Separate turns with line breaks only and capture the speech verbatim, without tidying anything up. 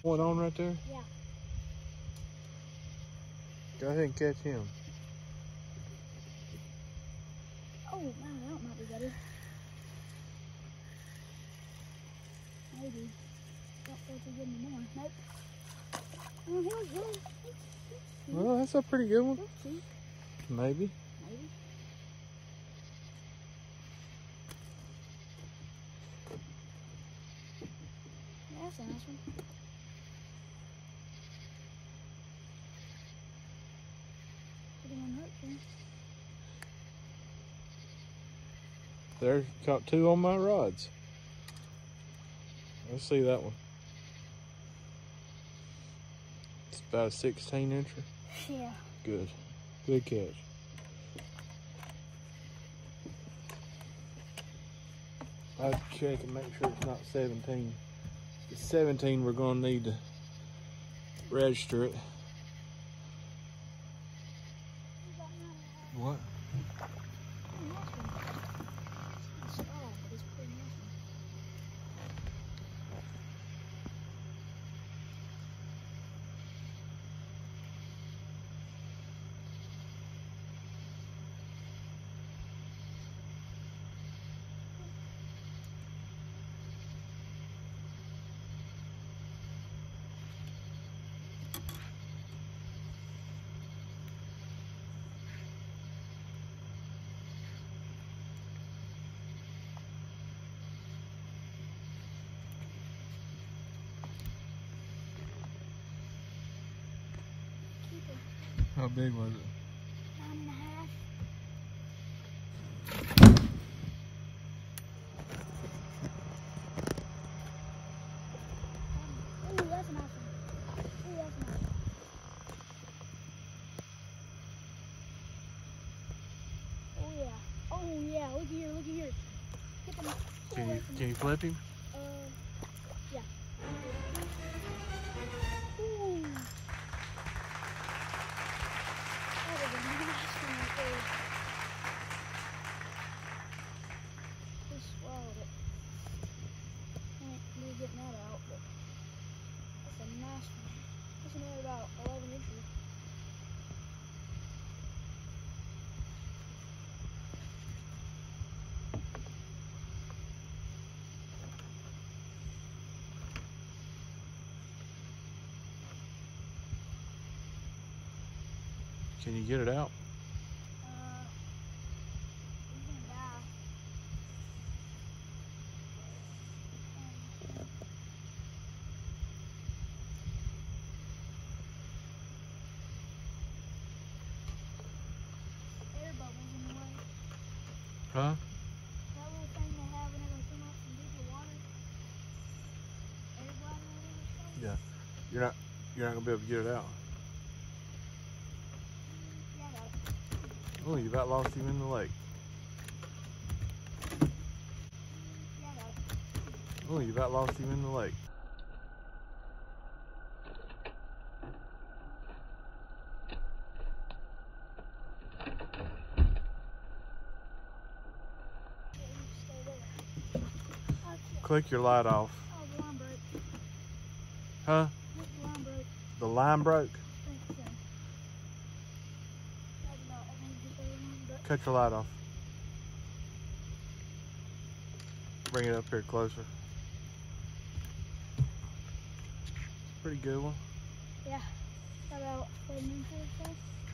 One on right there?
Yeah.
Go ahead and catch him.
Oh, man, that might be better. Maybe. Don't feel too good anymore. Nope. Oh, here's one.
Well, that's a pretty good one.
Oopsie.
Maybe.
Maybe. Yeah, that's a nice one. Pretty one hook there.
There, caught two on my rods. Let's see that one. It's about a sixteen incher.
Yeah.
Good. Good catch. I'll check and make sure it's not seventeen. If it's seventeen, we're going to need to register it. What? How big was it?
Nine and a half. Ooh, that's a nice one. Ooh, that's a nice one. Oh yeah. Oh yeah. Look here. Look here. Get them.
Can you can you flip him?
Uh, yeah. Ooh. That was a nice one right there. He swallowed it. Ain't me getting that out, but that's a nice one. This one had about eleven inches.
Can you get it out?
Uh, he's gonna die. Um, air bubbles in the way.
Huh?
That little thing they have whenever they come up from deeper water. Air bladder, whatever it's called.
Yeah. You're not you're not gonna be able to get it out.
Yeah, I got it.
Oh, you about lost him in the lake.
Yeah, I got it.
Oh, you about lost him in the lake.
Yeah, you just stay there. Oh, shit.
Click your light off.
Oh, the line broke.
Huh?
Look, the line broke.
The line broke?
I think so. That's about, I think just over line broke.
Cut your light off. Bring it up here closer. Pretty good one.
Yeah. About eleven inches or so.